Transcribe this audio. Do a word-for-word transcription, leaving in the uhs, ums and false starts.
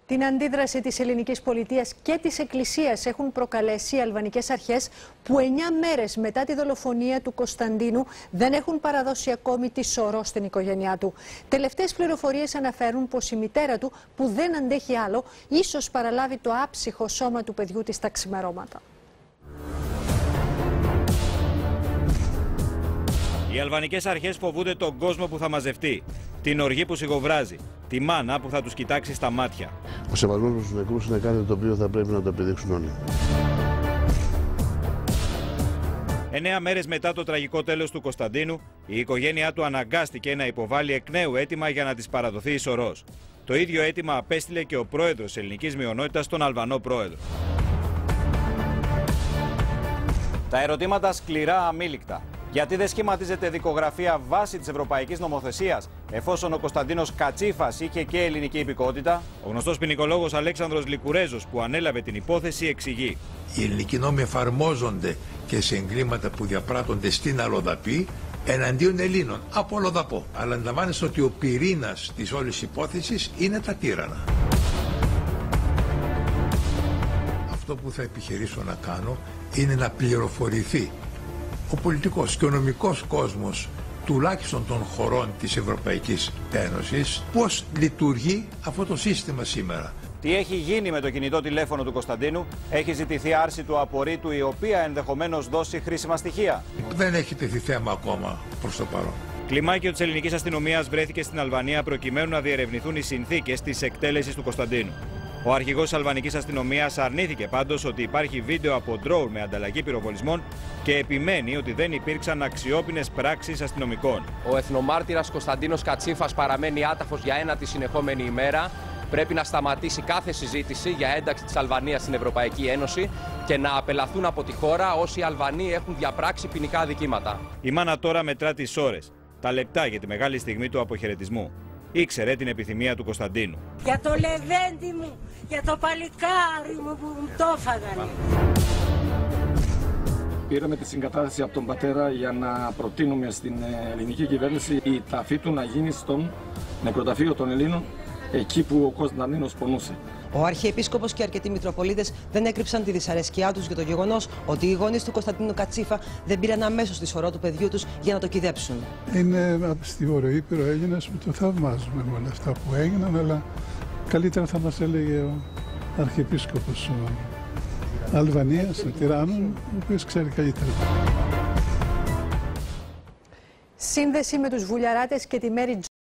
Την αντίδραση της ελληνικής πολιτείας και της Εκκλησίας έχουν προκαλέσει οι αλβανικές αρχές που εννιά μέρες μετά τη δολοφονία του Κωνσταντίνου δεν έχουν παραδώσει ακόμη τη σωρό στην οικογένειά του. Τελευταίες πληροφορίες αναφέρουν πως η μητέρα του, που δεν αντέχει άλλο, ίσως παραλάβει το άψυχο σώμα του παιδιού της τα ξημερώματα. Οι αλβανικές αρχές φοβούνται τον κόσμο που θα μαζευτεί, την οργή που σιγοβράζει, τη μάνα που θα τους κοιτάξει στα μάτια. Ο σεβασμός προς τους νεκρούς είναι κάτι το οποίο θα πρέπει να το επιδείξουν όλοι. Εννέα μέρες μετά το τραγικό τέλος του Κωνσταντίνου, η οικογένειά του αναγκάστηκε να υποβάλει εκ νέου αίτημα για να της παραδοθεί η σωρός. Το ίδιο αίτημα απέστειλε και ο πρόεδρος της ελληνικής μειονότητας στον Αλβανό πρόεδρο. Τα ερωτήματα σκληρά αμήλικτα. Γιατί δεν σχηματίζεται δικογραφία βάσει της ευρωπαϊκής νομοθεσίας, εφόσον ο Κωνσταντίνος Κατσίφας είχε και ελληνική υπηκότητα? Ο γνωστός ποινικολόγος Αλέξανδρος Λικουρέζος, που ανέλαβε την υπόθεση, εξηγεί. Οι ελληνικοί νόμοι εφαρμόζονται και σε εγκλήματα που διαπράττονται στην αλλοδαπή εναντίον Ελλήνων, από αλλοδαπό. Αλλά αντιλαμβάνεστε ότι ο πυρήνας της όλης υπόθεσης είναι τα τύρανα. Αυτό που θα επιχειρήσω να κάνω είναι να πληροφορηθεί ο πολιτικός και ο νομικός κόσμος τουλάχιστον των χωρών της Ευρωπαϊκής Ένωσης πώς λειτουργεί αυτό το σύστημα σήμερα. Τι έχει γίνει με το κινητό τηλέφωνο του Κωνσταντίνου? Έχει ζητηθεί άρση του απορρίτου, η οποία ενδεχομένως δώσει χρήσιμα στοιχεία? Δεν έχει τεθεί θέμα ακόμα προς το παρόν. Κλιμάκιο της ελληνικής αστυνομίας βρέθηκε στην Αλβανία προκειμένου να διερευνηθούν οι συνθήκες της εκτέλεσης του Κωνσταντίνου. Ο αρχηγός της αλβανικής αστυνομίας αρνήθηκε πάντως ότι υπάρχει βίντεο από ντρόουν με ανταλλαγή πυροβολισμών και επιμένει ότι δεν υπήρξαν αξιόπινες πράξεις αστυνομικών. Ο εθνομάρτυρας Κωνσταντίνος Κατσίφας παραμένει άταφος για ένατη συνεχόμενη ημέρα. Πρέπει να σταματήσει κάθε συζήτηση για ένταξη της Αλβανίας στην Ευρωπαϊκή Ένωση και να απελαθούν από τη χώρα όσοι Αλβανοί έχουν διαπράξει ποινικά αδικήματα. Η μάνα τώρα μετρά τις ώρες, τα λεπτά για τη μεγάλη στιγμή του αποχαιρετισμού. Ήξερε την επιθυμία του Κωνσταντίνου. Για το λεβέντι μου, για το παλικάρι μου που μου το έφαγανε. Πήραμε τη συγκατάθεση από τον πατέρα για να προτείνουμε στην ελληνική κυβέρνηση η ταφή του να γίνει στον νεκροταφείο των Ελλήνων, εκεί που ο Κωνσταντίνος πονούσε. Ο Αρχιεπίσκοπος και αρκετοί Μητροπολίτες δεν έκρυψαν τη δυσαρέσκειά τους για το γεγονός ότι οι γονείς του Κωνσταντίνου Κατσίφα δεν πήραν αμέσως τη σωρό του παιδιού τους για να το κυδέψουν. Είναι από στη Βορειοείπειρο Έλληνας που το θαυμάζουμε με όλα αυτά που έγιναν, αλλά καλύτερα θα μας έλεγε ο Αρχιεπίσκοπος Αλβανίας, ο Τυράννων, ο οποίος ξέρει καλύτερα. Σύνδεση με τους βουλιαράτες και τη Μέρη